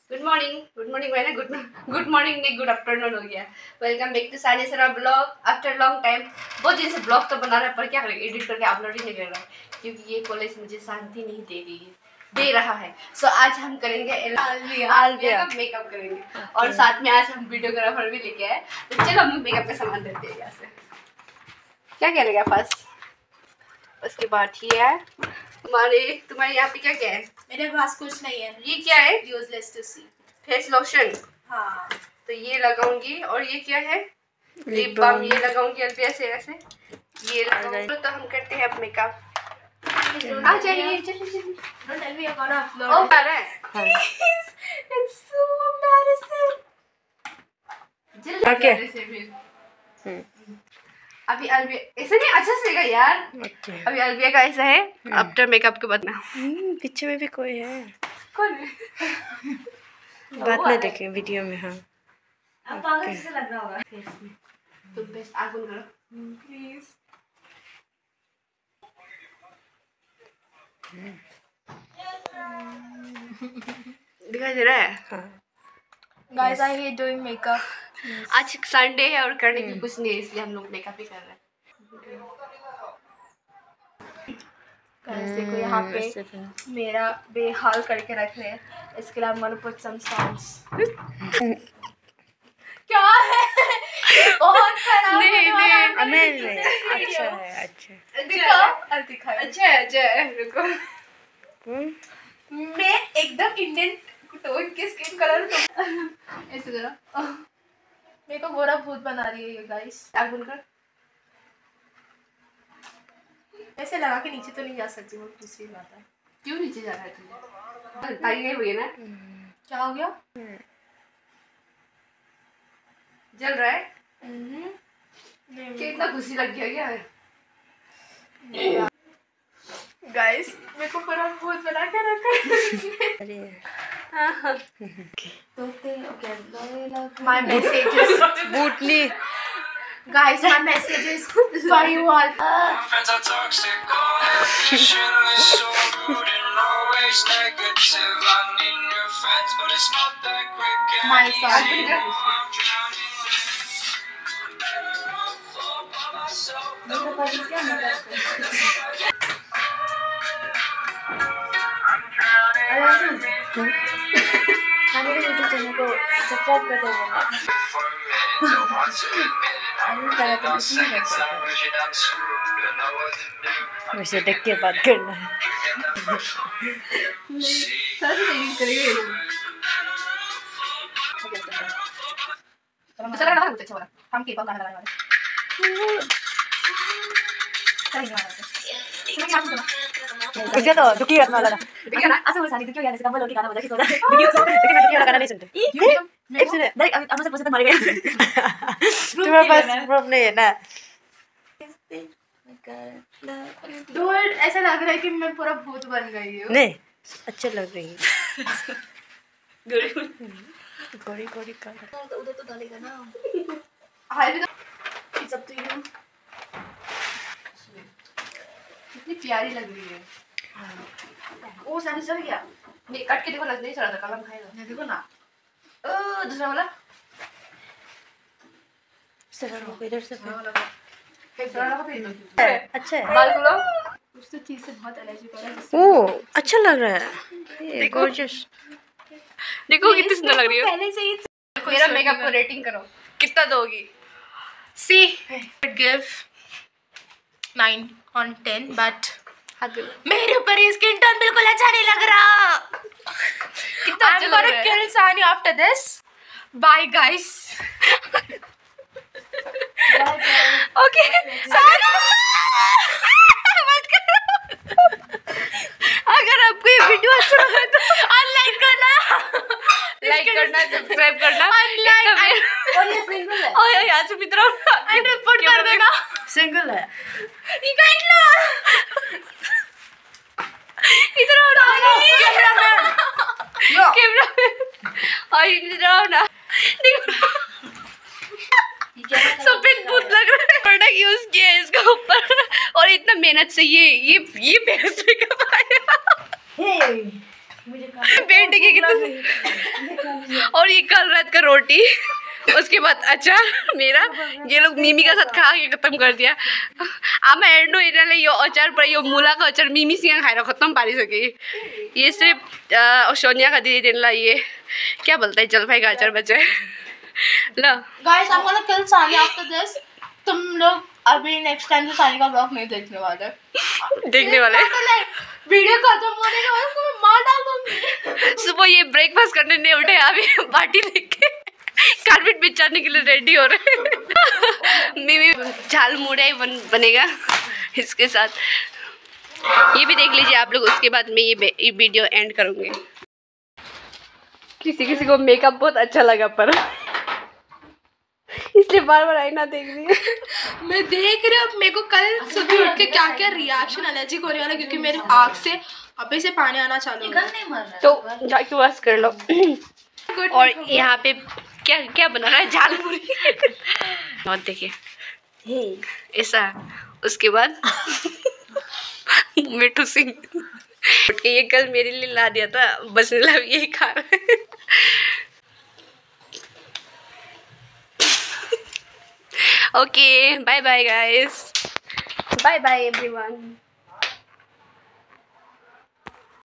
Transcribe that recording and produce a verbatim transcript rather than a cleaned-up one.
Good morning good morning मैंने good good morning नहीं good afternoon हो गया। वेलकम बैक टू सानी सरा ब्लॉग आफ्टर लॉन्ग टाइम। बहुत दिन से ब्लॉग तो बना रहा है पर क्या करें, एडिट करके अपलोड ही नहीं कर रहा है क्योंकि ये कॉलेज मुझे शांति नहीं दे रही है दे रहा है। सो आज हम करेंगे आलविया का मेकअप करेंगे और साथ में आज हम वीडियोग्राफर भी लेके आए। तो चलो हम मेकअप का सामान देते हैं। यहाँ से क्या क्या लगेगा फर्स्ट, उसके बाद ये है तुम्हारे तुम्हारे यहाँ पे क्या क्या है? मेरे पास कुछ नहीं है। ये क्या है? Useless to see face lotion. हाँ तो ये लगाऊंगी। और ये क्या है? Lip balm. ये लगाऊंगी अल्विया से ऐसे ये लगाऊंगी। तो हम करते हैं अब मेकअप। आ जाइए चलिए चलिए। Don't tell me about upload. ओ कर रहा है प्लीज इट्स सो एम्बैरेसिंग। जल्दी ओके से फिर अभी अलविया ऐसे नहीं अच्छा से यार। okay. अभी अलविया का ऐसा है आफ्टर मेकअप के बाद में। पीछे में भी कोई है। कौन है? बाद में देखें वीडियो में। हाँ अब पागल कैसे लग रहा होगा फेस में। तुम बेस्ट आग बंद करो प्लीज। दिखाई दे रहा है? हाँ guys I hate doing makeup. आज संडे है और करने की कुछ नहीं, इसलिए हम लोग मेकअप ही कर रहे हैं। गाइस देखो यहाँ पे मेरा बेहाल करके रख रहे हैं। इसके लिए मैंने पुट सम सॉन्ग्स। क्या है? बहुत खराब नहीं नहीं नहीं नहीं अच्छा है अच्छा दिखा और दिखा अच्छा है अच्छा है। रुको मैं एकदम इंडियन टोन के स्किन कलर तो ऐसे करो। मेरे को गोरा भूत बना रही है ये गाइस। आग बंद कर। ऐसे लगा के नीचे तो नहीं जा सकती वो दूसरी बात है। क्यों नीचे जा रहा है तुझे? ताई नहीं हुई है ना? क्या हो गया? जल रहा है? नहीं कितना खुशी लग गया क्या है? गाइस मेरे को पूरा भूत बना के रखा है। अरे My messages बूटनी guys my messages for you all. Friends are toxic, emotionless, so rude and always negative. I need new friends, but it's not that quick and My easy. son. I'm drowning. Better off all by myself. I'm drowning. मेरे YouTube channel को subscribe कर देना। For a minute, don't want to admit it. I'm running on seconds, I'm rigid, I'm screwed. Don't know what to do. वैसे देख के बात करना है। सारी एडिट करेंगे। चला ना कुछ अच्छा वाला। हम के पास गाना लगाने वाले। चलेंगे हमारे। तुम्हें क्या सुना? उसे तो दुखी करने वाला था। देखिए ना आसान सानी क्यों यार इसका बोलो कि गाना बजा के सो जा। लेकिन मैं दुखी वाला गाना नहीं सुनती। एक सुने नहीं अब हमसे पूछे तो मर गए। तुम्हारे पास प्रॉब्लम नहीं है ना? डूड ऐसा लग रहा है कि मैं पूरा भूत बन गई हूँ। नहीं अच्छा लग रही है। गोरी गोरी का तो उधर तो डालेगा ना। हाय भी इट्स अप टू यू। कितनी प्यारी लग रही है। ओ सानी सर गया। नहीं कट के देखो लग नहीं चला था कलम खाएगा। ये देखो ना। ओ दूसरा वाला सर इधर से एक वाला का फेस दो। अच्छा है। बाल खोलो। कुछ तो चीज से बहुत एलर्जी कर रहा है। ओ अच्छा लग रहा है। ये गॉर्जियस। देखो कितनी सुंदर लग रही है। पहले से ही मेरा मेकअप को रेटिंग करो कितना दोगी? See give nine on ten but मेरे ऊपर ये स्किन टोन बिल्कुल अच्छा नहीं लग रहा। कितना अच्छा I'm लग gonna रहा है। kill Sani after this. Bye guys. Okay सारा मत करो। अगर आपको ये वीडियो अच्छा लगा तो Unlike करना, लाइक करना सब्सक्राइब करना unlike और ये सिंगल है। और यहाँ से भी तरफ And report कर देना। सिंगल है। ये काट लो। इधर आओ ना कैमरामैन। यो। कैमरा में और इधर आओ ना। देखो सफेद भूत लग रहा है। प्रोडक्ट यूज किया है इसका ऊपर और इतना मेहनत से ये ये ये बेस्ट मेकअप आया। हे मुझे पेट देखिए कितने। और ये कल रात का रोटी, उसके बाद अचार मेरा, ये लोग मिमी का साथ खा के खत्म कर दिया। अब मैं एंडो इन्हें यो अचार पर यो मूला का अचार मिमी सिंह खाएर खत्म पारी सके। ये सिर्फ सोनिया का दीदी दिन ला ये क्या बोलता है जलफाई का अचार बचा है। लो guys, I'm gonna kill Sani after this. तुम लोग अभी नेक्स्ट टाइम से सानी का ब्लॉग नहीं देखने वाले। देखने वाले वीडियो खत्म होने के बाद मैं मार डाल दूंगी। सुबह ये ब्रेकफास्ट करने नहीं उठे, अभी पार्टी लेके कारपेट बिछाने के लिए रेडी हो रहे हैं। मिमी झाल मुड़ा बन बनेगा इसके साथ। ये भी देख लीजिए आप लोग, उसके बाद मैं ये वीडियो एंड करूँगी। किसी किसी को मेकअप बहुत अच्छा लगा पर इसलिए बार बार आईना देख रही है। मैं देख रही हूँ मेरे को कल सुबह उठ के क्या क्या रिएक्शन एलर्जिक होने वाला, क्योंकि मेरे आँख से अभी से पानी आना चालू हो गया। तो जाके वॉश कर लो। और यहाँ पे क्या क्या बना रहा है, झाल मुड़ी। और देखिए ऐसा, उसके बाद मिठू सिंह उठ के ये कल मेरे लिए ला दिया था, बस मतलब यही खा रहा है। Okay bye bye guys, bye bye everyone.